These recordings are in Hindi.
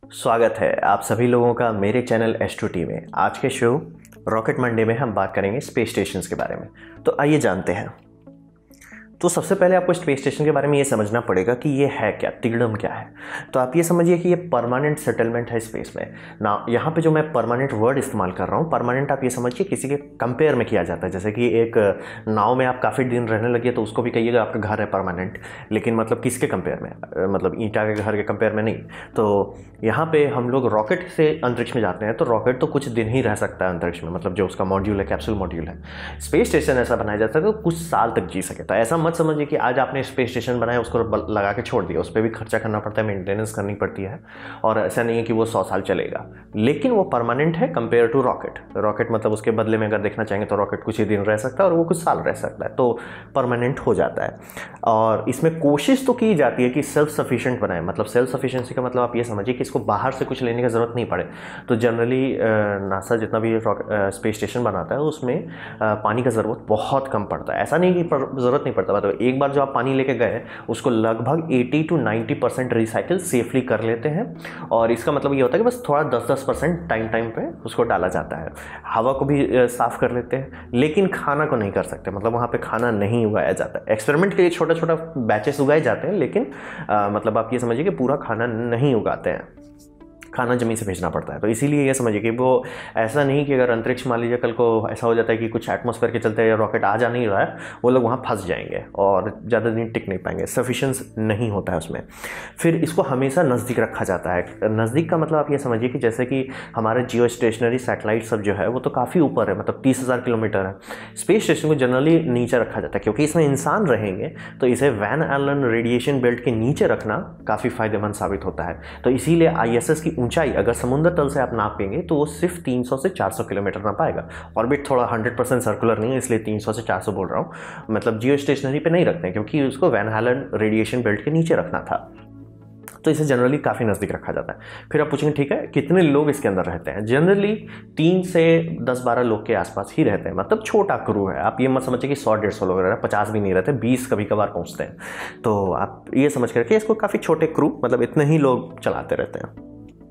स्वागत है आप सभी लोगों का मेरे चैनल S2T में। आज के शो रॉकेट मंडे में हम बात करेंगे स्पेस स्टेशंस के बारे में। तो आइए जानते हैं। तो सबसे पहले आपको स्पेस स्टेशन के बारे में ये समझना पड़ेगा कि ये है क्या, तिगड़म क्या है। तो आप ये समझिए कि ये परमानेंट सेटलमेंट है स्पेस में ना। यहाँ पे जो मैं परमानेंट वर्ड इस्तेमाल कर रहा हूँ, परमानेंट आप ये समझिए किसी के कंपेयर में किया जाता है। जैसे कि एक नाव में आप काफ़ी दिन रहने लगे तो उसको भी कहिएगा आपका घर है परमानेंट, लेकिन मतलब किसके कंपेयर में, मतलब ईंटा के घर के कंपेयर में नहीं। तो यहाँ पे हम लोग रॉकेट से अंतरिक्ष में जाते हैं तो रॉकेट तो कुछ दिन ही रह सकता है अंतरिक्ष में, मतलब जो उसका मॉड्यूल है, कैप्सूल मॉड्यूल है। स्पेस स्टेशन ऐसा बनाया जाता है तो कुछ साल तक जी सके। तो ऐसा मत समझिए कि आज आपने स्पेस स्टेशन बनाया उसको लगा के छोड़ दिया, उस पर भी खर्चा करना पड़ता है, मेंटेनेंस करनी पड़ती है, और ऐसा नहीं है कि वो 100 साल चलेगा। लेकिन वो परमानेंट है कंपेयर टू रॉकेट। रॉकेट मतलब उसके बदले में अगर देखना चाहेंगे तो रॉकेट कुछ ही दिन रह सकता है और वो कुछ साल रह सकता है, तो परमानेंट हो जाता है। और इसमें कोशिश तो की जाती है कि सेल्फ सफिशिएंट बनाए। मतलब सेल्फ सफिशिएंसी का मतलब आप ये समझिए कि इसको बाहर से कुछ लेने की ज़रूरत नहीं पड़े। तो जनरली नासा जितना भी स्पेस स्टेशन बनाता है उसमें पानी का ज़रूरत बहुत कम पड़ता है। ऐसा नहीं कि ज़रूरत नहीं पड़ता, मतलब एक बार जो आप पानी लेके गए उसको लगभग 80 to 90% रिसाइकिल सेफली कर लेते हैं। और इसका मतलब ये होता है कि बस थोड़ा 10% टाइम पे उसको डाला जाता है। हवा को भी साफ़ कर लेते हैं, लेकिन खाना को नहीं कर सकते। मतलब वहाँ पे खाना नहीं उगाया जाता है। एक्सपेरिमेंट के लिए छोटा छोटा बैचेस उगाए जाते हैं, लेकिन मतलब आप ये समझिए कि पूरा खाना नहीं उगाते हैं, खाना ज़मीन से भेजना पड़ता है। तो इसीलिए ये समझिए कि वो ऐसा नहीं कि अगर अंतरिक्ष मान लीजिए कल को ऐसा हो जाता है कि कुछ एटमॉस्फेयर के चलते रॉकेट आ जा नहीं रहा है, वो लोग वहाँ फंस जाएंगे और ज़्यादा दिन टिक नहीं पाएंगे, सफिशेंस नहीं होता है उसमें। फिर इसको हमेशा नज़दीक रखा जाता है। नज़दीक का मतलब आप ये समझिए कि जैसे कि हमारे जियो स्टेशनरी सैटेलाइट सब जो है वो तो काफ़ी ऊपर है, मतलब 30,000 किलोमीटर है। स्पेस स्टेशन को जनरली नीचे रखा जाता है क्योंकि इसमें इंसान रहेंगे, तो इसे वैन एलन रेडिएशन बेल्ट के नीचे रखना काफ़ी फायदेमंद साबित होता है। तो इसीलिए ISS की ऊंचाई अगर समुद्र तल से आप नापेंगे तो वो सिर्फ 300 से 400 किलोमीटर ना पाएगा। ऑर्बिट थोड़ा 100% सर्कुलर नहीं है, इसलिए 300 से 400 बोल रहा हूँ। मतलब जियो स्टेशनरी पे नहीं रखते हैं क्योंकि उसको वैन हालन रेडिएशन बेल्ट के नीचे रखना था, तो इसे जनरली काफ़ी नज़दीक रखा जाता है। फिर आप पूछेंगे ठीक है कितने लोग इसके अंदर रहते हैं। जनरली 3 से 10-12 लोग के आसपास ही रहते हैं, मतलब छोटा क्रू है। आप ये मत समझिए कि 100-150 लोग रह रहे हैं, 50 भी नहीं रहते, 20 कभी कभार पहुंचते हैं। तो आप ये समझ करके इसको काफ़ी छोटे क्रू, मतलब इतने ही लोग चलाते रहते हैं।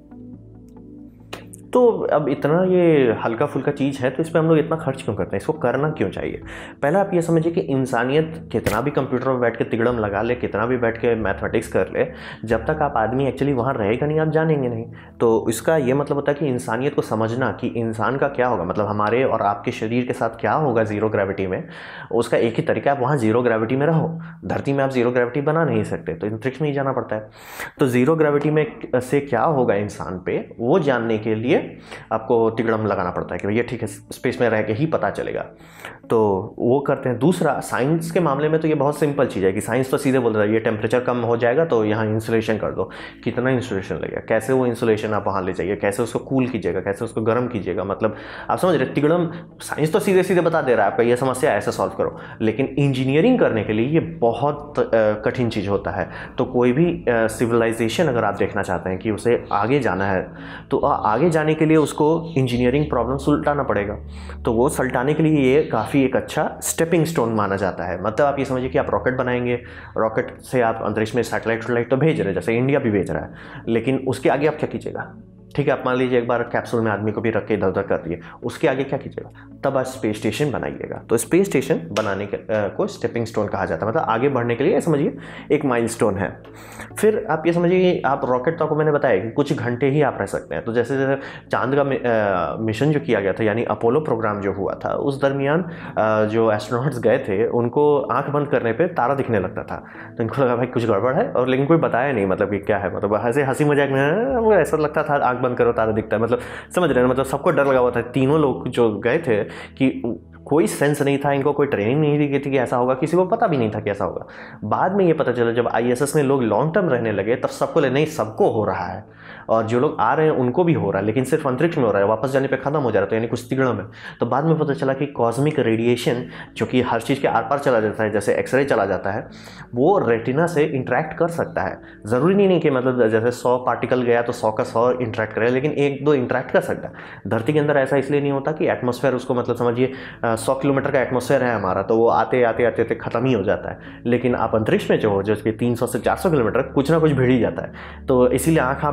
तो अब इतना ये हल्का फुल्का चीज़ है तो इस पर हम लोग इतना खर्च क्यों करते हैं, इसको करना क्यों चाहिए। पहला आप ये समझिए कि इंसानियत कितना भी कंप्यूटर में बैठ के तिगड़म लगा ले, कितना भी बैठ के मैथमेटिक्स कर ले, जब तक आप आदमी एक्चुअली वहाँ रहेगा नहीं आप जानेंगे नहीं। तो इसका ये मतलब होता है कि इंसानियत को समझना कि इंसान का क्या होगा, मतलब हमारे और आपके शरीर के साथ क्या होगा ज़ीरो ग्रेविटी में, उसका एक ही तरीका है, आप वहाँ ज़ीरो ग्रेविटी में रहो। धरती में आप ज़ीरो ग्रेविटी बना नहीं सकते, तो अंतरिक्ष में ही जाना पड़ता है। तो ज़ीरो ग्रेविटी में से क्या होगा इंसान पे, वो जानने के लिए आपको तिगड़म लगाना पड़ता है कि भैया ठीक है स्पेस में रह के ही पता चलेगा, तो वो करते हैं। दूसरा, साइंस के मामले में तो ये बहुत सिंपल चीज़ है कि साइंस तो सीधे बोल रहा है ये टेम्परेचर कम हो जाएगा तो यहाँ इंसुलेशन कर दो। कितना इंसुलेशन लगेगा, कैसे वो इंसुलेशन आप वहाँ ले जाइए, कैसे उसको कूल कीजिएगा, कैसे उसको गर्म कीजिएगा, मतलब आप समझ रहे। तिगड़म साइंस तो सीधे सीधे बता दे रहा है आपका ये समस्या ऐसे सॉल्व करो, लेकिन इंजीनियरिंग करने के लिए ये बहुत कठिन चीज़ होता है। तो कोई भी सिविलाइजेशन अगर आप देखना चाहते हैं कि उसे आगे जाना है तो आगे जाने के लिए उसको इंजीनियरिंग प्रॉब्लम सुलटाना पड़ेगा। तो वो सुलटाने के लिए ये काफ़ी एक अच्छा स्टेपिंग स्टोन माना जाता है। मतलब आप ये समझिए कि आप रॉकेट बनाएंगे, रॉकेट से आप अंतरिक्ष में सैटेलाइट तो भेज रहे हैं, जैसे इंडिया भी भेज रहा है, लेकिन उसके आगे आप क्या कीजिएगा। ठीक है, आप मान लीजिए एक बार कैप्सूल में आदमी को भी रख के इधर उधर कर दिए, उसके आगे क्या कीजिएगा, तब आप स्पेस स्टेशन बनाइएगा। तो स्पेस स्टेशन बनाने को स्टेपिंग स्टोन कहा जाता है, मतलब आगे बढ़ने के लिए समझिए एक माइलस्टोन है। फिर आप ये समझिए कि आप रॉकेट तो आपको मैंने बताया कि कुछ घंटे ही आप रह सकते हैं। तो जैसे जैसे चांद का मिशन जो किया गया था, यानी अपोलो प्रोग्राम जो हुआ था, उस दरमियान जो एस्ट्रोनॉट्स गए थे उनको आंख बंद करने पर तारा दिखने लगता था। तो इनको लगा भाई कुछ गड़बड़ है, और लेकिन कोई बताया नहीं मतलब कि क्या है, मतलब ऐसे हंसी मजाक में ऐसा लगता था आंख बंद करो तारा दिखता है, मतलब समझ रहे हैं, मतलब सबको डर लगा हुआ था। तीनों लोग जो गए थे कि कोई सेंस नहीं था इनको, कोई ट्रेनिंग नहीं दी गई थी कि ऐसा होगा, किसी को पता भी नहीं था कि ऐसा होगा। बाद में ये पता चला जब ISS में लोग लॉन्ग टर्म रहने लगे तब सबको नहीं सबको हो रहा है, और जो लोग आ रहे हैं उनको भी हो रहा है, लेकिन सिर्फ अंतरिक्ष में हो रहा है, वापस जाने पे खत्म हो जा रहा है, तो यानी कुछ तिगड़म है। तो बाद में पता चला कि कॉस्मिक रेडिएशन जो कि हर चीज़ के आर पार चला जाता है, जैसे एक्सरे चला जाता है, वो रेटिना से इंटरेक्ट कर सकता है। ज़रूरी नहीं कि मतलब जैसे 100 पार्टिकल गया तो 100 का 100 इंटरेक्ट करे, लेकिन 1-2 इंटरेक्ट कर सकता है। धरती के अंदर ऐसा इसलिए नहीं होता कि एटमॉस्फेयर उसको, मतलब समझिए 100 किलोमीटर का एटमॉस्फेयर है हमारा, तो वो आते आते आते आते खत्म ही हो जाता है। लेकिन आप अंतरिक्ष में जो कि 300 से 400 किलोमीटर कुछ ना कुछ भिड़ ही जाता है। तो इसीलिए आँख आप बंद कीजिएगा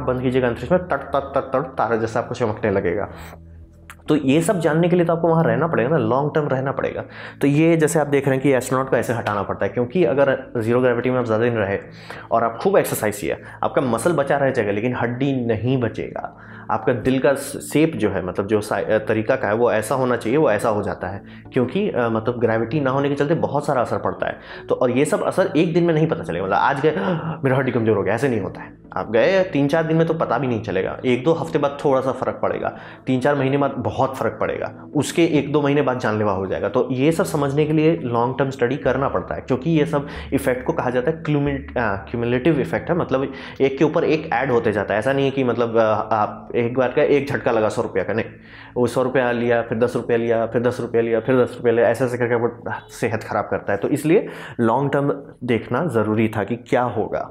जाइएगा अंतरिक्ष में, तट तट तट तट तारा जैसा आपको चमकने लगेगा। तो ये सब जानने के लिए तो आपको वहाँ रहना पड़ेगा ना, लॉन्ग टर्म रहना पड़ेगा। तो ये जैसे आप देख रहे हैं कि एस्ट्रोनॉट को ऐसे हटाना पड़ता है, क्योंकि अगर जीरो ग्रेविटी में आप ज़्यादा दिन रहे और आप खूब एक्सरसाइज किया, आपका मसल बचा रह जाएगा लेकिन हड्डी नहीं बचेगा। आपका दिल का शेप जो है, मतलब जो तरीका का है वो ऐसा होना चाहिए, वो ऐसा हो जाता है, क्योंकि मतलब ग्रेविटी ना होने के चलते बहुत सारा असर पड़ता है। तो और ये सब असर एक दिन में नहीं पता चलेगा, मतलब आज गए मेरा हड्डी कमजोर हो गया, ऐसे नहीं होता है। आप गए 3-4 दिन में तो पता भी नहीं चलेगा, 1-2 हफ्ते बाद थोड़ा सा फर्क पड़ेगा, 3-4 महीने बाद बहुत फर्क पड़ेगा, उसके 1-2 महीने बाद जानलेवा हो जाएगा। तो ये सब समझने के लिए लॉन्ग टर्म स्टडी करना पड़ता है, क्योंकि ये सब इफेक्ट को कहा जाता है क्यूमुलेटिव इफेक्ट है, मतलब एक के ऊपर एक ऐड होते जाता है। ऐसा नहीं है कि मतलब आप एक बार का एक झटका लगा 100 रुपया का, नहीं, वो 100 रुपया लिया, फिर 10 रुपया लिया, फिर 10 रुपया लिया, फिर 10 रुपया लिया, ऐसे ऐसे करके वो सेहत खराब करता है। तो इसलिए लॉन्ग टर्म देखना ज़रूरी था कि क्या होगा।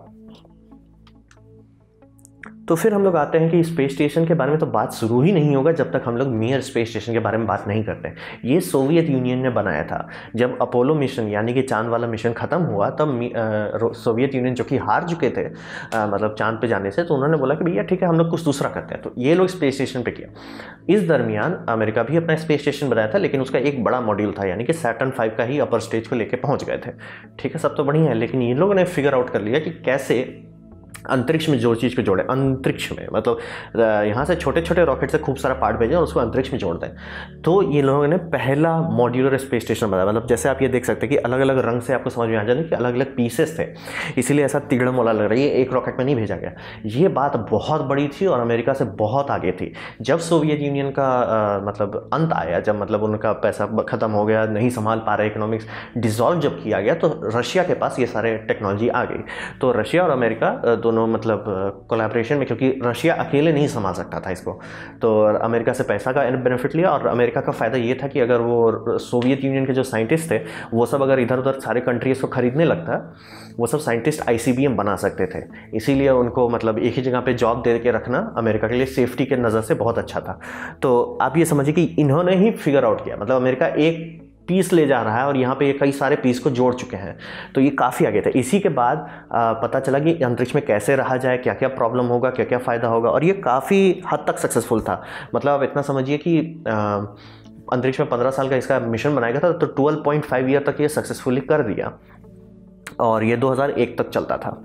तो फिर हम लोग आते हैं कि स्पेस स्टेशन के बारे में तो बात शुरू ही नहीं होगा जब तक हम लोग मियर स्पेस स्टेशन के बारे में बात नहीं करते। ये सोवियत यूनियन ने बनाया था। जब अपोलो मिशन यानी कि चांद वाला मिशन ख़त्म हुआ तब सोवियत यूनियन, जो कि हार चुके थे मतलब चांद पे जाने से, तो उन्होंने बोला कि भैया ठीक है हम लोग कुछ दूसरा करते हैं। तो ये लोग स्पेस स्टेशन पर किया। इस दरमियान अमेरिका भी अपना स्पेस स्टेशन बनाया था, लेकिन उसका एक बड़ा मॉड्यूल था, यानी कि सैटर्न 5 का ही अपर स्टेज को लेकर पहुँच गए थे। ठीक है, सब तो बढ़िया है, लेकिन इन लोगों ने फिगर आउट कर लिया कि कैसे अंतरिक्ष में जोड़ चीज़ को जोड़े। अंतरिक्ष में मतलब यहाँ से छोटे छोटे रॉकेट से खूब सारा पार्ट भेजें और उसको अंतरिक्ष में जोड़ दें। तो ये लोगों ने पहला मॉड्यूलर स्पेस स्टेशन बनाया। मतलब जैसे आप ये देख सकते हैं कि अलग अलग रंग से आपको समझ में आ जाए कि अलग अलग पीसेस थे, इसीलिए ऐसा तिगड़म वाला लग रहा है। ये एक रॉकेट में नहीं भेजा गया। ये बात बहुत बड़ी थी और अमेरिका से बहुत आगे थी। जब सोवियत यूनियन का मतलब अंत आया, जब मतलब उनका पैसा ख़त्म हो गया, नहीं संभाल पा रहे, इकोनॉमिक्स डिसॉल्व जब किया गया, तो रशिया के पास ये सारे टेक्नोलॉजी आ गई। तो रशिया और अमेरिका दोनों मतलब कोलैबोरेशन में, क्योंकि रशिया अकेले नहीं संभाल सकता था इसको, तो अमेरिका से पैसा का बेनिफिट लिया। और अमेरिका का फ़ायदा ये था कि अगर वो सोवियत यूनियन के जो साइंटिस्ट थे वो सब अगर इधर उधर सारे कंट्रीज को खरीदने लगता, वो सब साइंटिस्ट ICBM बना सकते थे। इसीलिए उनको मतलब एक ही जगह पे जॉब दे के रखना अमेरिका के लिए सेफ्टी के नज़र से बहुत अच्छा था। तो आप ये समझिए कि इन्होंने ही फिगर आउट किया, मतलब अमेरिका एक पीस ले जा रहा है और यहाँ पे ये कई सारे पीस को जोड़ चुके हैं। तो ये काफ़ी आगे थे। इसी के बाद पता चला कि अंतरिक्ष में कैसे रहा जाए, क्या क्या प्रॉब्लम होगा, क्या क्या फ़ायदा होगा, और ये काफ़ी हद तक सक्सेसफुल था। मतलब आप इतना समझिए कि अंतरिक्ष में 15 साल का इसका मिशन बनाया गया था, तो 12.5 ईयर तक ये सक्सेसफुली कर दिया और ये 2001 तक चलता था।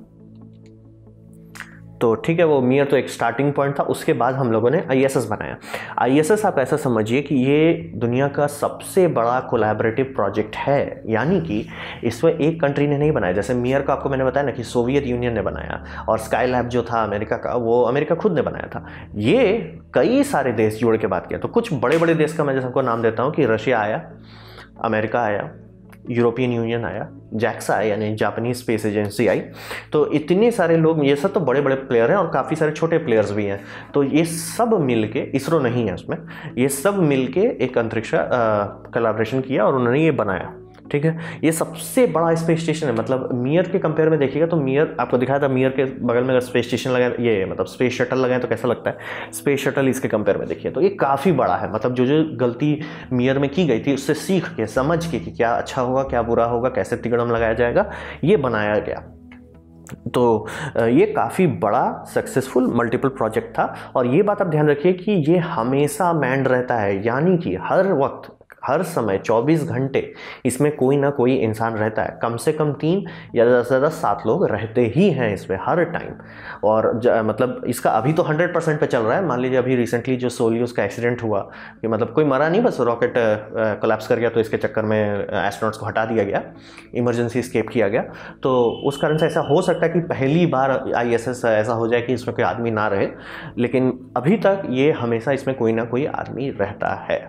तो ठीक है, वो मियर तो एक स्टार्टिंग पॉइंट था। उसके बाद हम लोगों ने ISS बनाया। ISS आप ऐसा समझिए कि ये दुनिया का सबसे बड़ा कोलैबोरेटिव प्रोजेक्ट है, यानी कि इसमें एक कंट्री ने नहीं बनाया। जैसे मियर का आपको मैंने बताया ना कि सोवियत यूनियन ने बनाया, और स्काई लैब जो था अमेरिका का, वो अमेरिका खुद ने बनाया था। ये कई सारे देश जोड़ के बात किया। तो कुछ बड़े बड़े देश का मैं जैसे आपको नाम देता हूँ कि रशिया आया, अमेरिका आया, यूरोपियन यूनियन आया, जैक्सा आया यानी जापानीज स्पेस एजेंसी आई। तो इतने सारे लोग, ये सब तो बड़े बड़े प्लेयर हैं और काफ़ी सारे छोटे प्लेयर्स भी हैं। तो ये सब मिलके, इसरो नहीं है उसमें, ये सब मिलके एक अंतरिक्ष कोलैबोरेशन किया और उन्होंने ये बनाया। ठीक है, ये सबसे बड़ा स्पेस स्टेशन है। मतलब मियर के कंपेयर में देखिएगा तो मियर आपको दिखाया था, मियर के बगल में अगर स्पेस स्टेशन लगाए, ये मतलब स्पेस शटल लगाए तो कैसा लगता है, स्पेस शटल इसके कंपेयर में देखिए तो ये काफ़ी बड़ा है। मतलब जो जो गलती मियर में की गई थी उससे सीख के, समझ के कि क्या अच्छा होगा, क्या बुरा होगा, कैसे तिगड़म लगाया जाएगा, ये बनाया गया। तो ये काफ़ी बड़ा सक्सेसफुल मल्टीपल प्रोजेक्ट था। और ये बात आप ध्यान रखिए कि ये हमेशा मैन्ड रहता है, यानी कि हर वक्त, हर समय 24 घंटे इसमें कोई ना कोई इंसान रहता है। कम से कम 3 या ज़्यादा से ज़्यादा 7 लोग रहते ही हैं इसमें हर टाइम। और मतलब इसका अभी तो 100% पे चल रहा है। मान लीजिए अभी रिसेंटली जो सोलियोस का एक्सीडेंट हुआ, कि मतलब कोई मरा नहीं, बस रॉकेट कोलैप्स कर गया, तो इसके चक्कर में एस्ट्रोनॉट्स को हटा दिया गया, इमरजेंसी एस्केप किया गया। तो उस कारण से ऐसा हो सकता है कि पहली बार ISS ऐसा हो जाए कि इसमें कोई आदमी ना रहे, लेकिन अभी तक ये हमेशा इसमें कोई ना कोई आदमी रहता है।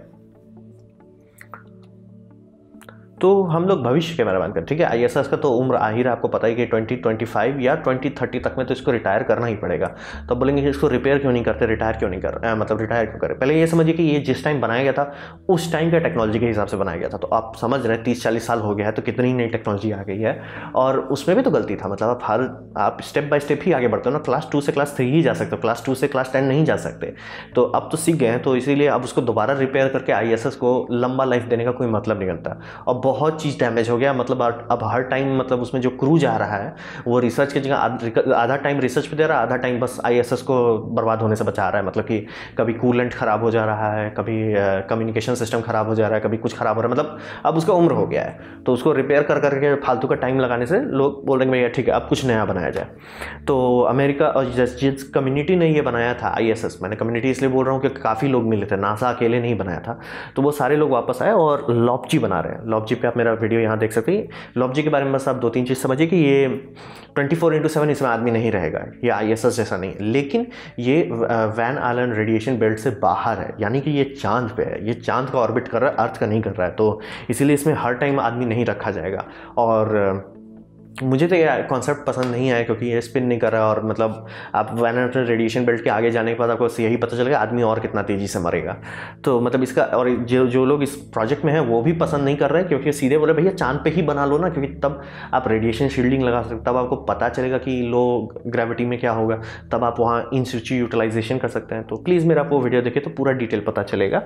तो हम लोग भविष्य के बारे में बात करें। ठीक है, ISS का तो उम्र आ ही रहा, आपको पता ही कि 2025 या 2030 तक में तो इसको रिटायर करना ही पड़ेगा। तो बोलेंगे कि इसको रिपेयर क्यों नहीं करते, रिटायर क्यों नहीं कर मतलब रिटायर क्यों करें। पहले ये समझिए कि ये जिस टाइम बनाया गया था उस टाइम के टेक्नोलॉजी के हिसाब से बनाया गया था। तो आप समझ रहे हैं 30-40 साल हो गया है, तो कितनी नई टेक्नोलॉजी आ गई है। और उसमें भी तो गलती था, मतलब आप स्टेप बाय स्टेप ही आगे बढ़ते हो ना। क्लास 2 से क्लास 3 ही जा सकते हो, क्लास 2 से क्लास 10 नहीं जा सकते। तो अब तो सीख गए हैं, तो इसीलिए अब उसको दोबारा रिपेयर करके ISS को लंबा लाइफ देने का कोई मतलब नहीं बनता। और बहुत चीज़ डैमेज हो गया। मतलब अब हर टाइम मतलब उसमें जो क्रू जा रहा है वो रिसर्च की जगह आधा टाइम रिसर्च पे दे रहा है, आधा टाइम बस ISS को बर्बाद होने से बचा रहा है। मतलब कि कभी कूलेंट ख़राब हो जा रहा है, कभी कम्युनिकेशन सिस्टम ख़राब हो जा रहा है, कभी कुछ ख़राब हो रहा है। मतलब अब उसका उम्र हो गया है, तो उसको रिपेयर कर करके फालतू का टाइम लगाने से लोग बोल रहे हैं भैया ठीक है अब कुछ नया बनाया जाए। तो अमेरिका और जिस कम्युनिटी ने ये बनाया था ISS, मैंने कम्युनिटी इसलिए बोल रहा हूँ कि काफ़ी लोग मिले थे, नासा अकेले नहीं बनाया था, तो वो सारे लोग वापस आए और लॉपजी बना रहे हैं। लॉपजी पे आप मेरा वीडियो यहाँ देख सकते हैं। लॉपजी के बारे में बस आप 2-3 चीज़ समझिए कि ये 24/7 इसमें आदमी नहीं रहेगा, ये ISS जैसा नहीं है, लेकिन ये वैन आलन रेडिएशन बेल्ट से बाहर है, यानी कि ये चांद पे है, ये चांद का ऑर्बिट कर रहा है, अर्थ का नहीं कर रहा है, तो इसीलिए इसमें हर टाइम आदमी नहीं रखा जाएगा। और मुझे तो ये कॉन्सेप्ट पसंद नहीं आया क्योंकि ये स्पिन नहीं कर रहा है, और मतलब आप वैन आलन रेडिएशन बेल्ट के आगे जाने के बाद आपको यही पता चलेगा आदमी और कितना तेज़ी से मरेगा। तो मतलब इसका, और जो लोग इस प्रोजेक्ट में हैं वो भी पसंद नहीं कर रहे हैं क्योंकि सीधे बोले भैया चांद पे ही बना लो ना, क्योंकि तब आप रेडिएशन शील्डिंग लगा सकते, तब आपको पता चलेगा कि लो ग्रेविटी में क्या होगा, तब आप वहाँ इन सिचु यूटिलाइजेशन कर सकते हैं। तो प्लीज़ मेरा आप वो वीडियो देखिए तो पूरा डिटेल पता चलेगा।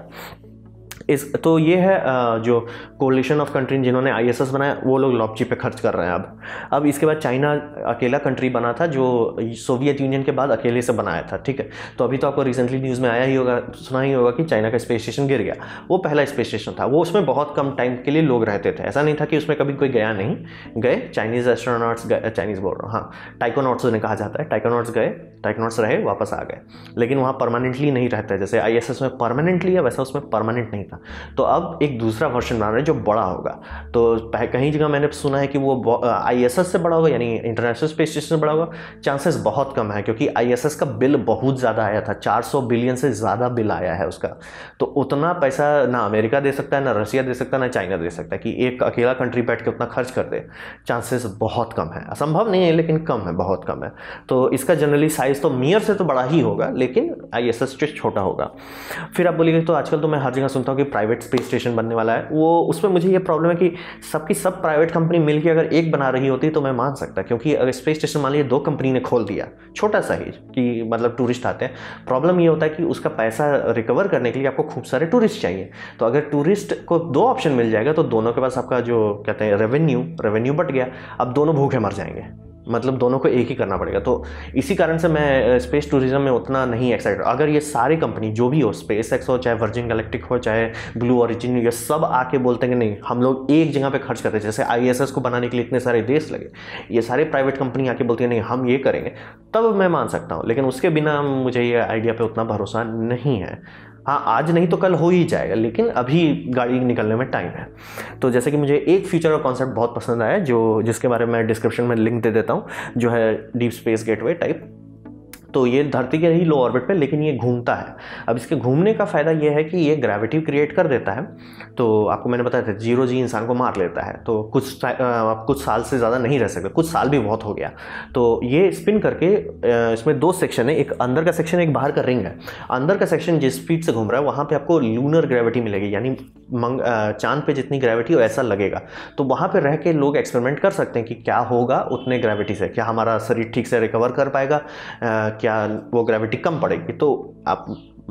तो ये है जो कोलिशन ऑफ कंट्री जिन्होंने ISS बनाया वो लोग लॉपची पे खर्च कर रहे हैं। अब इसके बाद चाइना अकेला कंट्री बना था जो सोवियत यूनियन के बाद अकेले से बनाया था, ठीक है। तो अभी तो आपको रिसेंटली न्यूज़ में आया ही होगा, सुना ही होगा कि चाइना का स्पेस स्टेशन गिर गया। वो पहला स्पेस स्टेशन था, वो उसमें बहुत कम टाइम के लिए लोग रहते थे, ऐसा नहीं था कि उसमें कभी कोई गया नहीं, गए चाइनीज़ एस्ट्रोनॉट्स, चाइनीज़ बोल रहा हूँ, हाँ टाइकोनॉट्स उन्हें कहा जाता है, टाइकोनॉट्स गए, टाइकोनॉट्स रहे, वापस आ गए, लेकिन वहाँ परमानेंटली नहीं रहता है। जैसे ISS में परमानेंटली है वैसा उसमें परमानेंट नहीं था। तो अब एक दूसरा वर्जन बना रहे हैं जो बड़ा होगा। तो कहीं जगह मैंने सुना है कि वो ISS से बड़ा होगा, यानी इंटरनेशनल स्पेस स्टेशन से बड़ा होगा। चांसेस बहुत कम है क्योंकि ISS का बिल बहुत ज़्यादा आया था, 400 बिलियन से ज़्यादा बिल आया है उसका। तो उतना पैसा ना अमेरिका दे सकता है, ना रशिया दे सकता है, ना चाइना दे सकता है कि एक अकेला कंट्री बैठ के उतना खर्च कर दे। चांसेस बहुत कम है, असंभव नहीं है लेकिन कम है, बहुत कम है। तो इसका जनरली साइज़ तो मियर से तो बड़ा ही होगा, लेकिन ISS से छोटा होगा। फिर आप बोलिए तो आजकल तो मैं हर जगह सुनता हूँ कि प्राइवेट स्पेस स्टेशन बनने वाला है, वो उसमें मुझे ये प्रॉब्लम है कि सबकी सब प्राइवेट कंपनी मिलकर अगर एक बना रही होती तो मैं मान सकता, क्योंकि अगर स्पेस स्टेशन मान लीजिए 2 कंपनी ने खोल दिया छोटा सा ही कि मतलब टूरिस्ट आते हैं, प्रॉब्लम ये होता है कि उसका पैसा रिकवर करने के लिए आपको खूब सारे टूरिस्ट चाहिए। तो अगर टूरिस्ट को 2 ऑप्शन मिल जाएगा तो दोनों के पास आपका जो कहते हैं रेवेन्यू बट गया, अब दोनों भूखे मर जाएंगे, मतलब दोनों को एक ही करना पड़ेगा। तो इसी कारण से मैं स्पेस टूरिज्म में उतना नहीं एक्साइटेड। अगर ये सारी कंपनी जो भी हो, SpaceX हो, चाहे वर्जिन गैलेक्टिक हो, चाहे ब्लू ओरिजिन, ये सब आके बोलते हैं कि नहीं हम लोग एक जगह पे खर्च करते हैं, जैसे ISS को बनाने के लिए इतने सारे देश लगे, ये सारे प्राइवेट कंपनी आके बोलती है नहीं हम ये करेंगे, तब मैं मान सकता हूँ। लेकिन उसके बिना मुझे ये आइडिया पे उतना भरोसा नहीं है। हाँ आज नहीं तो कल हो ही जाएगा, लेकिन अभी गाड़ी निकलने में टाइम है। तो जैसे कि मुझे एक फीचर और कॉन्सेप्ट बहुत पसंद आया जिसके बारे में मैं डिस्क्रिप्शन में लिंक दे देता हूँ, जो है डीप स्पेस गेटवे टाइप। तो ये धरती के ही लो ऑर्बिट पे, लेकिन ये घूमता है। अब इसके घूमने का फ़ायदा ये है कि ये ग्रेविटी क्रिएट कर देता है। तो आपको मैंने बताया था 0 G इंसान को मार लेता है, तो कुछ साल से ज़्यादा नहीं रह सकते, कुछ साल भी बहुत हो गया। तो ये स्पिन करके इसमें 2 सेक्शन है, एक अंदर का सेक्शन एक बाहर का रिंग है। अंदर का सेक्शन जिस स्पीड से घूम रहा है वहाँ पर आपको लूनर ग्रेविटी मिलेगी, यानी चांद पे जितनी ग्रेविटी हो ऐसा लगेगा। तो वहाँ पे रह के लोग एक्सपेरिमेंट कर सकते हैं कि क्या होगा उतने ग्रेविटी से, क्या हमारा शरीर ठीक से रिकवर कर पाएगा, क्या वो ग्रेविटी कम पड़ेगी। तो आप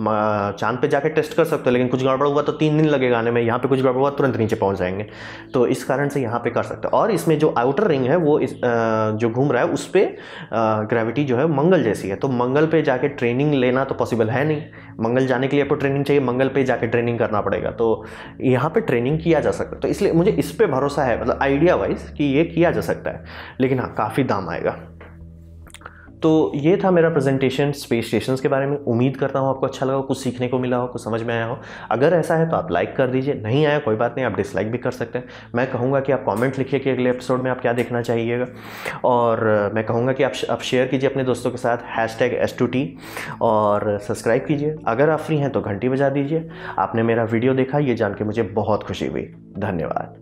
चांद पे जाके टेस्ट कर सकते हो, लेकिन कुछ गड़बड़ हुआ तो 3 दिन लगेगा आने में, यहाँ पे कुछ गड़बड़ हुआ तुरंत नीचे पहुँच जाएंगे। तो इस कारण से यहाँ पे कर सकते हो। और इसमें जो आउटर रिंग है वो जो घूम रहा है उस पर ग्रेविटी जो है मंगल जैसी है। तो मंगल पे जाके ट्रेनिंग लेना तो पॉसिबल है नहीं, मंगल जाने के लिए आपको ट्रेनिंग चाहिए, मंगल पे जाके ट्रेनिंग करना पड़ेगा। तो यहाँ पे ट्रेनिंग किया जा सकता है, तो इसलिए मुझे इस पर भरोसा है, मतलब आइडिया वाइज कि ये किया जा सकता है, लेकिन हाँ काफ़ी दाम आएगा। तो ये था मेरा प्रेजेंटेशन स्पेस स्टेशंस के बारे में। उम्मीद करता हूँ आपको अच्छा लगा, कुछ सीखने को मिला हो, कुछ समझ में आया हो। अगर ऐसा है तो आप लाइक कर दीजिए, नहीं आया कोई बात नहीं, आप डिसलाइक भी कर सकते हैं। मैं कहूँगा कि आप कमेंट लिखिए कि अगले एपिसोड में आप क्या देखना चाहिएगा, और मैं कहूँगा कि आप शेयर कीजिए अपने दोस्तों के साथ #S2T, और सब्सक्राइब कीजिए। अगर आप फ्री हैं तो घंटी बजा दीजिए। आपने मेरा वीडियो देखा ये जान के मुझे बहुत खुशी हुई। धन्यवाद।